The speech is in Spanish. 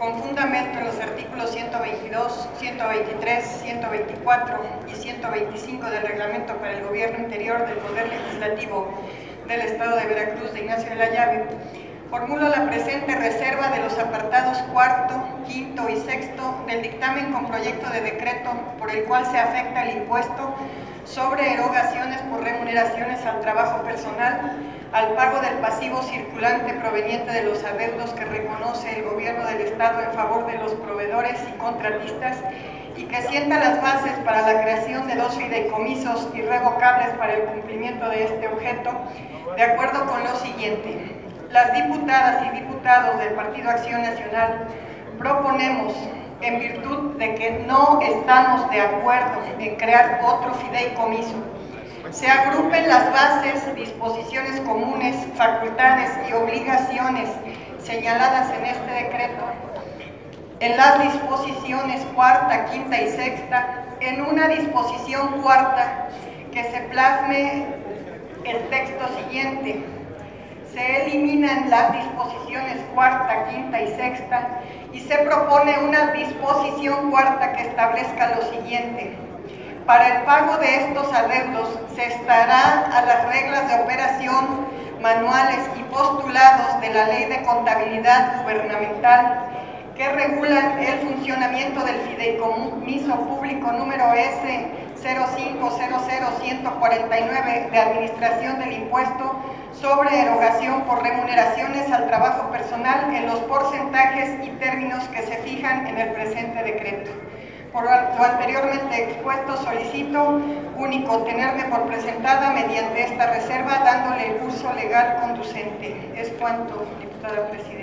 con fundamento en los artículos 122, 123, 124 y 125 del Reglamento para el Gobierno Interior del Poder Legislativo del Estado de Veracruz de Ignacio de la Llave, formulo la presente reserva de los apartados cuarto, quinto y sexto del dictamen con proyecto de decreto por el cual se afecta el impuesto sobre erogaciones por remuneraciones al trabajo personal, al pago del pasivo circulante proveniente de los adeudos que reconoce el Gobierno del Estado en favor de los proveedores y contratistas, y que sienta las bases para la creación de 2 fideicomisos irrevocables para el cumplimiento de este objeto, de acuerdo con lo siguiente. Las diputadas y diputados del Partido Acción Nacional proponemos, en virtud de que no estamos de acuerdo en crear otro fideicomiso, se agrupen las bases, disposiciones comunes, facultades y obligaciones señaladas en este decreto en las disposiciones cuarta, quinta y sexta, en una disposición cuarta que se plasme el texto siguiente. Se eliminan las disposiciones cuarta, quinta y sexta y se propone una disposición cuarta que establezca lo siguiente. Para el pago de estos adeudos se estará a las reglas de operación, manuales y postulados de la Ley de Contabilidad Gubernamental que regulan el funcionamiento del Fideicomiso Público número S 0500149 de Administración del Impuesto sobre erogación por remuneraciones al trabajo personal en los porcentajes y términos que se fijan en el presente decreto. Por lo anteriormente expuesto, solicito único tenerme por presentada mediante esta reserva, dándole el curso legal conducente. Es cuanto, diputada presidenta.